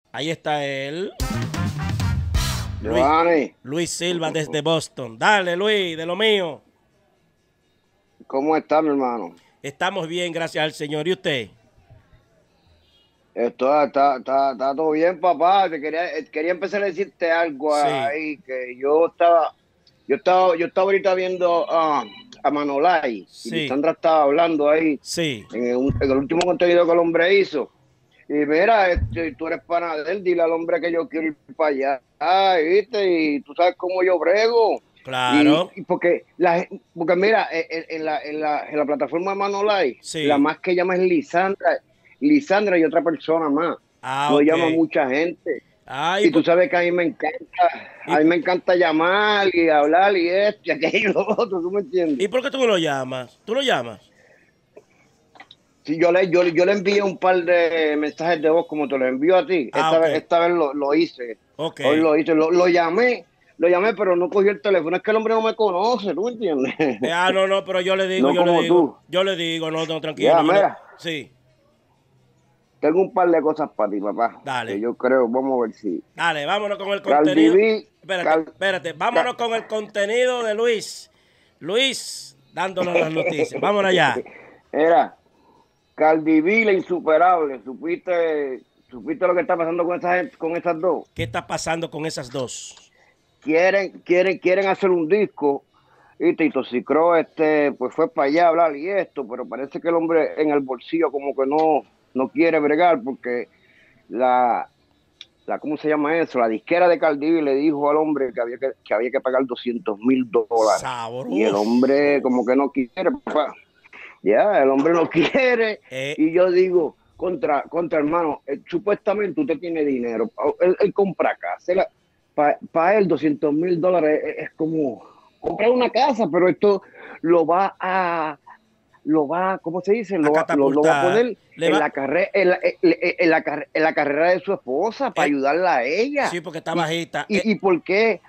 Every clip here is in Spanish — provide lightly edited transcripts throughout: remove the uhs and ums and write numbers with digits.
Ahí está él. Luis, Giovanni, Luis Silva desde Boston. Dale, Luis, de lo mío. ¿cómo está, mi hermano? Estamos bien, gracias al Señor. ¿Y usted? Está todo bien, papá. Quería empezar a decirte algo Sí, ahí, que yo estaba ahorita viendo a Manolay y sí, Lisandra estaba hablando ahí sí. en el último contenido que el hombre hizo. Y mira, tú eres pana de él, dile al hombre que yo quiero ir para allá, ¿viste? Y tú sabes cómo yo brego. Claro. Y porque mira, en la plataforma de Manolay, la Sí. más que llama es Lisandra y otra persona más. Ah, No ok. llama mucha gente. Ah, Y tú sabes que a y, mí me encanta llamar y hablar y esto y aquello y lo otro, ¿tú me entiendes? ¿y por qué tú no lo llamas? ¿Tú lo llamas? Sí, yo le envié un par de mensajes de voz como te lo envío a ti. Ah, ok. Esta vez lo hice. Ok. Hoy lo hice. Lo llamé, pero no cogí el teléfono. Es que el hombre no me conoce, ¿tú me entiendes? No, no, pero yo le digo, No yo le como digo. tú. Yo le digo, no, no, tranquilo. Ya, mira, Sí, tengo un par de cosas para ti, papá. Que dale. yo creo, vamos a ver si. Dale, vámonos con el Cardi contenido. B, Espérate, Cal- espérate. Ca- Vámonos con el contenido de Luis. Luis, dándonos las noticias. Vámonos allá. Era Cardi B, la insuperable. ¿Supiste lo que está pasando con esas dos? ¿Qué está pasando con esas dos? Quieren hacer un disco. Y Tito Cicro, pues fue para allá a hablar y esto, pero parece que el hombre en el bolsillo como que no quiere bregar porque la, ¿cómo se llama eso? La disquera de Cardi B le dijo al hombre que había que pagar $200,000. Y el hombre Sabroso. como que no quiere, papá. Ya, el hombre no quiere. Eh, Y yo digo, contra hermano, supuestamente usted tiene dinero. Él compra casa. Para él $200,000 es como comprar una casa, pero esto lo va a, ¿cómo se dice? a Lo va a catapultar. poner Le en va. la carrera, en la carrera de su esposa para ayudarla a ella. Sí, porque está ¿Y, bajita. y por qué?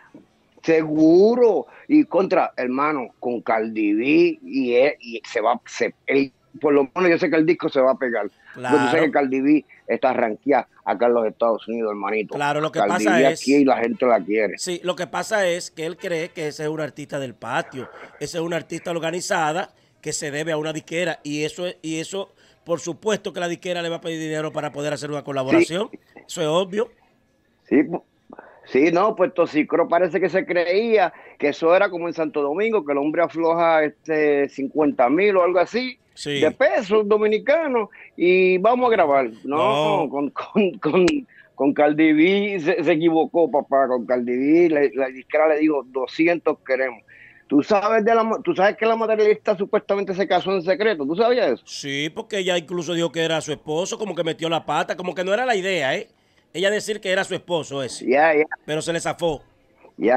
Seguro. Y contra, hermano, con Cardi B y él, por lo menos yo sé que el disco se va a pegar. Porque tú sabes que Claro, Cardi B está rankeada acá en los Estados Unidos, hermanito. claro. Lo que Cardi pasa B aquí es. y la gente la quiere. Sí, lo que pasa es que él cree que ese es un artista del patio. Ese es una artista organizada que se debe a una disquera. Y eso, por supuesto que la disquera le va a pedir dinero para poder hacer una Sí, colaboración. Eso es obvio. sí, sí, no, pues Toxicro parece que se creía que eso era como en Santo Domingo, que el hombre afloja 50,000 o algo así de Sí. pesos dominicanos y vamos a grabar. No, No, con Cardi B se equivocó, papá. Con Cardi B la disquera le dijo 200 queremos. Tú sabes que la materialista supuestamente se casó en secreto. ¿Tú sabías eso? sí, porque ella incluso dijo que era su esposo, como que metió la pata, como que no era la idea, ¿eh? Ella decir que era su esposo ese, Ya, ya, pero se le zafó. ya.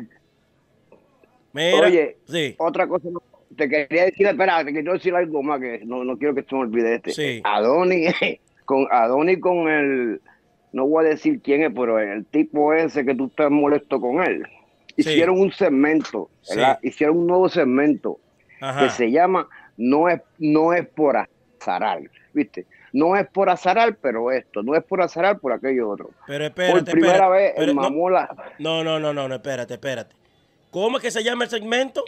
Mira, Oye, sí, otra cosa, te quería decir, espera, te quiero decir algo más que no quiero que se me olvide sí, Adonis, con el, no voy a decir quién es, pero el tipo ese que tú estás molesto con él. sí, Hicieron un segmento, ¿verdad? sí, Hicieron un nuevo segmento que ajá. se llama No es por azarar, ¿viste? No es por azarar, pero esto, no es por azarar, por aquello otro. Pero Por espérate, primera espérate, vez el no, Mamola no, no, no, no, no, espérate, espérate. ¿Cómo es que se llama el segmento?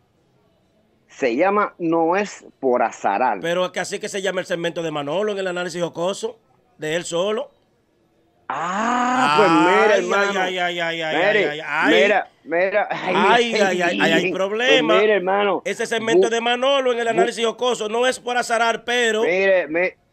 se llama No es por azarar. Pero es que así que se llama el segmento de Manolo en el análisis jocoso, de él solo. Pues mira, Ay, ay, hermano. ay, ay, ay, ay, ay, Mire, ay, ay. mira. Ay, Ay, ay, ay, ay, hay pues problema. mire, hermano. Ese segmento Bu, de Manolo en el bu, análisis jocoso no es por azarar, pero. mire,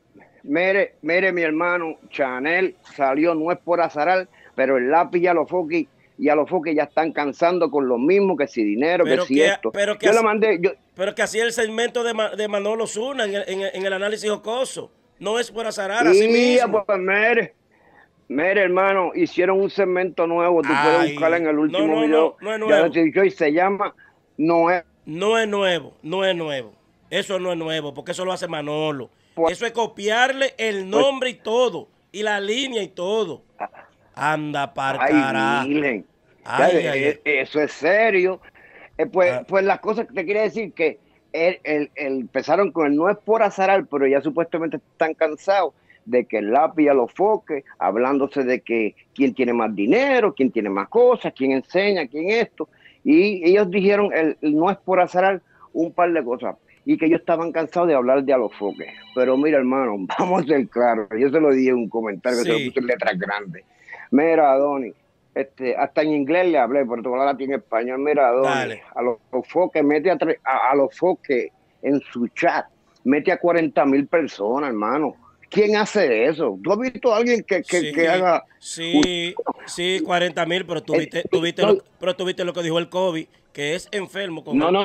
mire, mi hermano. Chanel salió, no es por azarar, pero el lápiz y a los foques ya están cansando con lo mismo, que si dinero, que Pero si que, esto. pero que, Yo le así- mandé, pero que así el segmento de Manolo Zuna en el análisis jocoso. No es por azarar, así y mismo. pues mire, hermano, hicieron un segmento nuevo, tú puedes buscarla en Ay, el no, último no, video, no, no es ya lo nuevo. he dicho, y se llama No es No es nuevo, no es nuevo. Eso no es nuevo, porque eso lo hace Manolo. por, Eso es copiarle el pues, nombre y todo, y la línea y todo. Anda par ay, cara. miren. Ya, Ay, ay, ay. eso es serio. Pues, Ah, pues las cosas que te quería decir que empezaron con el no es por azarar, pero ya supuestamente están cansados. de que el lápiz y a los foques, hablándose de que quién tiene más dinero, quién tiene más cosas, quién enseña, quién esto. Y ellos dijeron, no es por azar un par de cosas, y que ellos estaban cansados de hablar de a los foques. Pero mira, hermano, vamos a ser claros, yo se lo dije en un comentario, que se lo puse en letras grandes. Mira, Donny, hasta en inglés le hablé, pero todo la tiene en español. Mira, Donny, a los foques, mete a los foques en su chat, mete a 40,000 personas, hermano. ¿Quién hace eso? ¿Tú has visto a alguien que haga? Sí, 40,000, pero tú viste lo que dijo el COVID, que es enfermo con él.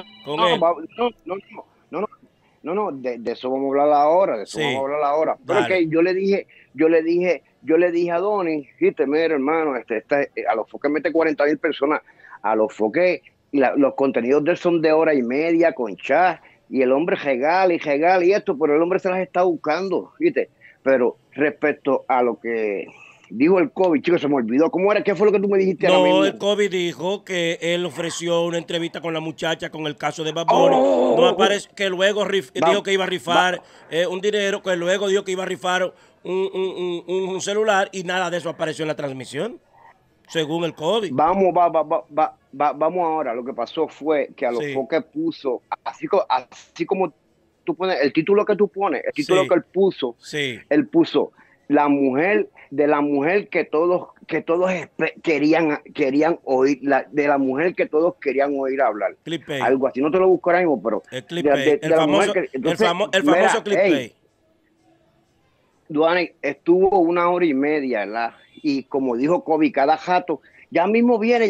No, de eso vamos a hablar ahora, Pero que yo le dije a Donny, fíjate, mira, hermano, a los foques mete 40,000 personas, a los foques, los contenidos de él son de hora y media con chat, y el hombre regala y esto, pero el hombre se las está buscando, ¿viste? Pero respecto a lo que dijo el COVID, chicos, se me olvidó. ¿Cómo era? ¿Qué fue lo que tú me dijiste ahora mismo? No, el COVID dijo que él ofreció una entrevista con la muchacha con el caso de Bad Bunny. No aparece, que luego dijo que iba a rifar un dinero, que luego dijo que iba a rifar un celular y nada de eso apareció en la transmisión, según el COVID. Vamos ahora. Lo que pasó fue que a los foques puso, así como tú pones, el título que tú pones, el título que él puso, la mujer que todos querían oír, de la mujer que todos querían oír hablar. Clickbait. Algo así, no te lo busco ahora mismo, pero el famoso clickbait. Duane, estuvo 1 hora y media, ¿verdad? Y como dijo Kobe, cada jato, ya mismo viene.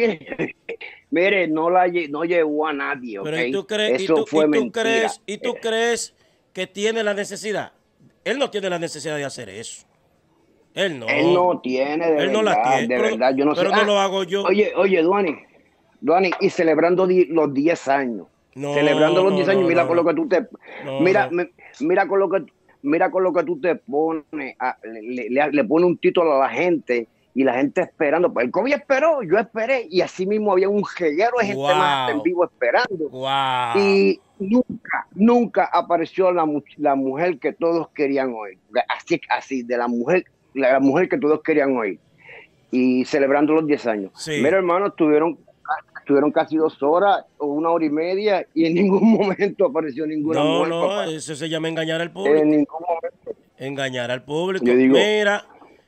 Mire, no llevó a nadie, ¿ok? Pero ¿y tú crees, Eso fue mentira. ¿Y tú crees que tiene la necesidad? Él no tiene la necesidad de hacer eso. Él no tiene, él no la tiene. De verdad, yo no sé. Pero no lo hago yo. Oye, Duane, y celebrando los 10 años. Celebrando los 10 años, mira con lo que tú te... Mira con lo que tú te pones, le pone un título a la gente y la gente esperando. Pues el COVID esperó, yo esperé y así mismo había un jeguero de gente más en vivo esperando. Y nunca apareció la mujer que todos querían oír. Así, de la mujer que todos querían oír. Y celebrando los 10 años. Mira, hermano, estuvieron casi 2 horas o 1 hora y media y en ningún momento apareció ninguna mujer. No, eso se llama engañar al público. En ningún momento. Engañar al público. Yo digo, mira,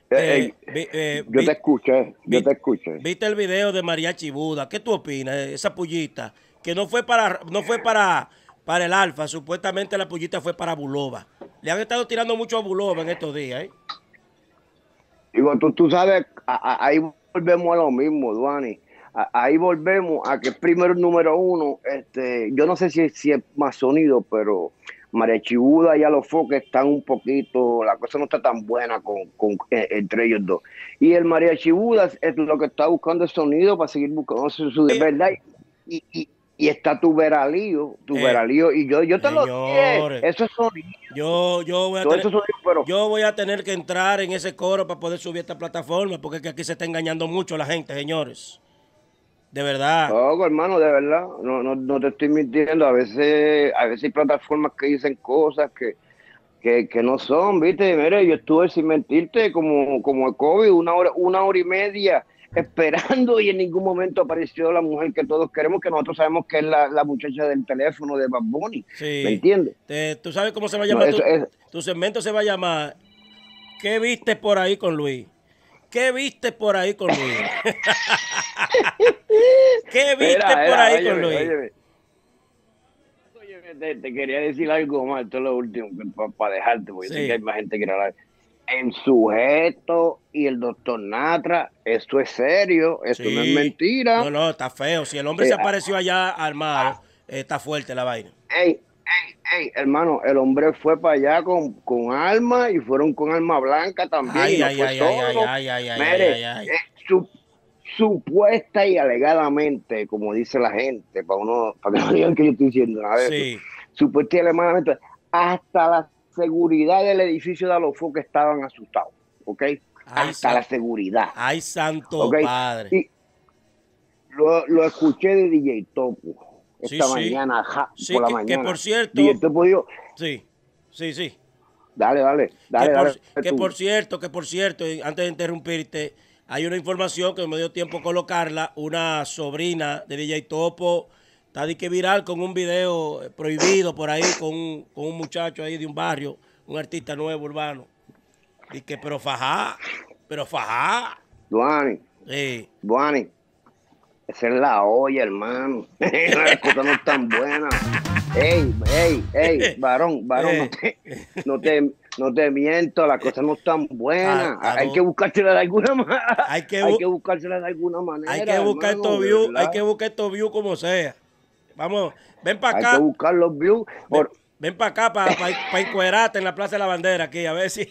yo te escuché. ¿Viste el video de Mariachi Buda? ¿Qué tú opinas? Esa pullita, que no fue para el Alfa, supuestamente la pullita fue para Bulova. Le han estado tirando mucho a Bulova en estos días, ¿eh? Digo, tú sabes, ahí volvemos a lo mismo, Duani. Ahí volvemos a que primero el número uno, yo no sé si es más sonido, pero Mariachi Buda y a los foques están un poquito, la cosa no está tan buena entre ellos dos. Y el Mariachi Buda es lo que está buscando el sonido para seguir buscando su de verdad. Y está tu veralío, y yo te lo dije, eso es sonido. Yo voy a tener que entrar en ese coro para poder subir a esta plataforma, porque es que aquí se está engañando mucho la gente, señores. De verdad. No, hermano, de verdad. No te estoy mintiendo. A veces hay plataformas que dicen cosas que no son, ¿viste? Mire, yo estuve sin mentirte como el COVID, 1 hora y media esperando y en ningún momento apareció la mujer que todos queremos, que nosotros sabemos que es la muchacha del teléfono de Bad Bunny. Sí. ¿Me entiendes? ¿Tú sabes cómo se va a llamar? Tu segmento se va a llamar ¿Qué viste por ahí con Luis? ¿Qué viste por ahí con Luis? ¿Qué viste por ahí con Luis? Oye, te quería decir algo más, esto es lo último, para dejarte, porque sé que hay más gente que quiere hablar. El sujeto y el doctor Natra, esto es serio, esto no es mentira. No, está feo. Si el hombre se apareció allá armado, está fuerte la vaina. Ey, hermano, el hombre fue para allá con arma y fueron con arma blanca también. Supuesta y alegadamente, como dice la gente, para que no digan que yo estoy diciendo nada de eso. Supuesta y alegadamente, hasta la seguridad del edificio de Alofoque estaban asustados, ¿ok? Hasta la seguridad. ¡Ay, santo padre! Y lo escuché de DJ Topo esta mañana, por la mañana. Que por cierto... DJ Topo dijo... Sí. Que por cierto, y antes de interrumpirte, hay una información que me dio tiempo colocarla. Una sobrina de DJ Topo está de que viral con un video prohibido por ahí con un muchacho ahí de un barrio, un artista nuevo urbano. Y que pero fajá. Duani, esa es la olla, hermano. Las cosas no están buenas. Varón, no te miento, las cosas no están buenas. Hay que buscárselas de alguna manera. Hay que buscárselas de alguna manera. Hay que buscar estos views, como sea. Vamos, ven para acá. Hay que buscar los views. Ven para acá para encuerarte en la Plaza de la Bandera aquí, a ver si.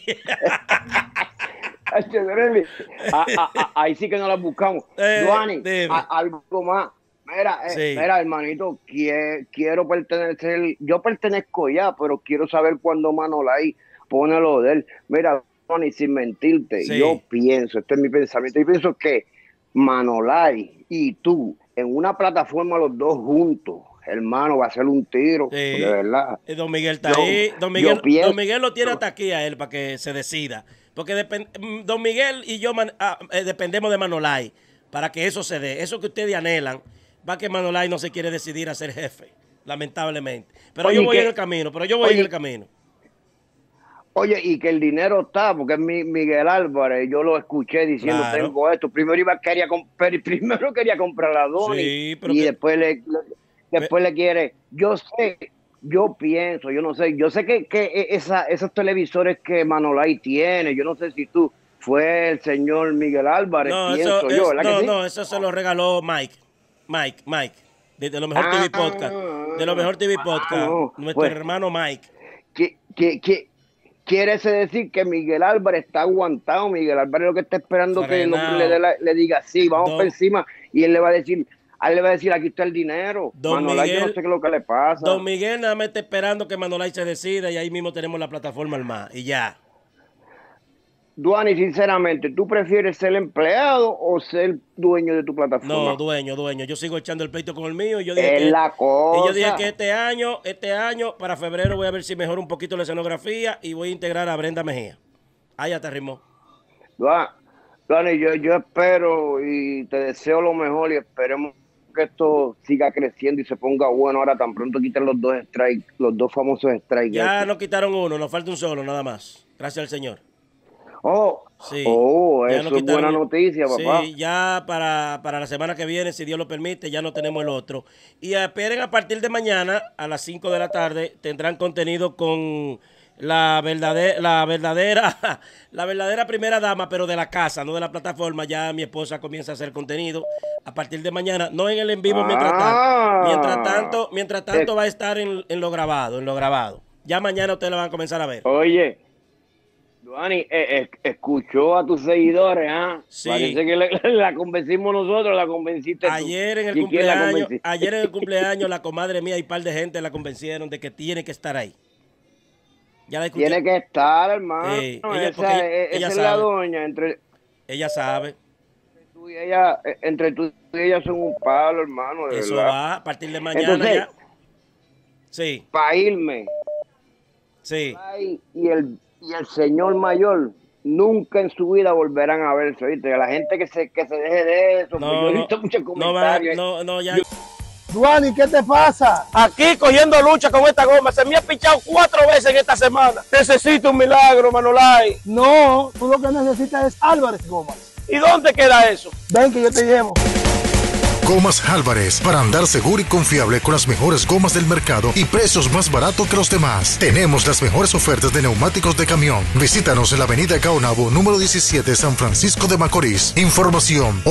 Ahí sí que no las buscamos. Duani, algo más. Mira, hermanito, quiero pertenecer. Yo pertenezco ya, pero quiero saber cuándo Manolay pone lo de él. Mira, Duani, sin mentirte, yo pienso, este es mi pensamiento, yo pienso que Manolay y tú, en una plataforma los dos juntos, hermano, va a ser un tiro, de verdad. Don Miguel está ahí. Don Miguel lo tiene hasta aquí a él para que se decida. Porque Don Miguel y yo dependemos de Manolay para que eso se dé. Eso que ustedes anhelan, va que Manolay no se quiere decidir a ser jefe, lamentablemente. Pero yo voy en el camino, Oye, y que el dinero está, porque es Miguel Álvarez, yo lo escuché diciendo, tengo esto. Primero quería comprar la Donny, y después le quiere. Yo sé que esos televisores que Manolay tiene, yo no sé si tú fue el señor Miguel Álvarez, eso se lo regaló Mike, de lo mejor TV Podcast, nuestro hermano Mike. Quiere decir que Miguel Álvarez está aguantado. Miguel Álvarez lo que está esperando que el hombre le diga sí, vamos por encima, y él le va a decir, aquí está el dinero. Manolay, yo no sé qué es lo que le pasa. Don Miguel nada más está esperando que Manolay se decida y ahí mismo tenemos la plataforma armada y ya. Duani, sinceramente, ¿tú prefieres ser empleado o ser dueño de tu plataforma? No, dueño. Yo sigo echando el pleito con el mío. Yo dije que este año, para febrero, voy a ver si mejoro un poquito la escenografía y voy a integrar a Brenda Mejía. Ya te arrimó. Duani, yo espero y te deseo lo mejor y esperemos que esto siga creciendo y se ponga bueno. Ahora tan pronto quitan los dos famosos strikes. Ya nos quitaron uno, nos falta un solo nada más. Gracias al Señor. Eso es buena noticia, papá. Sí, ya para la semana que viene, si Dios lo permite, ya no tenemos el otro. Y esperen, a partir de mañana, a las 5 de la tarde, tendrán contenido con la verdadera primera dama, pero de la casa, no de la plataforma. Ya mi esposa comienza a hacer contenido a partir de mañana, no en el en vivo mientras tanto va a estar en lo grabado. Ya mañana ustedes la van a comenzar a ver. Oye, Duani, escuchó a tus seguidores, Sí. Parece que la convencimos nosotros, la convenciste tú. Ayer en el cumpleaños, la comadre mía y un par de gente la convencieron de que tiene que estar ahí. Ya la escuché. Tiene que estar, hermano. Esa es la doña. Ella sabe. Entre tú y ella son un palo, hermano. De Eso verdad. va a partir de mañana. Entonces, ya. Sí. Para irme. Sí. Y el señor mayor nunca en su vida volverán a verse, ¿viste? La gente que se deje de eso. Yo he visto muchos comentarios. Ya. Duani, ¿qué te pasa? Aquí cogiendo lucha con esta goma. Se me ha pichado 4 veces en esta semana. Necesito un milagro, Manolay. No, tú lo que necesitas es Álvarez Gomas. ¿Y dónde queda eso? Ven que yo te llevo. Gomas Álvarez, para andar seguro y confiable con las mejores gomas del mercado y precios más baratos que los demás. Tenemos las mejores ofertas de neumáticos de camión. Visítanos en la avenida Caonabo, número 17, San Francisco de Macorís. Información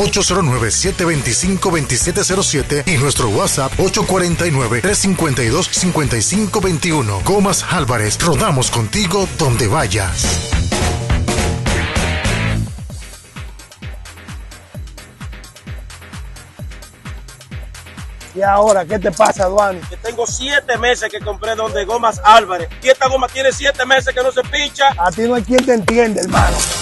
809-725-2707 y nuestro WhatsApp 849-352-5521. Gomas Álvarez, rodamos contigo donde vayas. ¿Y ahora qué te pasa, Duani? Que tengo 7 meses que compré donde Gomas Álvarez. Y esta goma tiene 7 meses que no se picha. A ti no hay quien te entiende, hermano.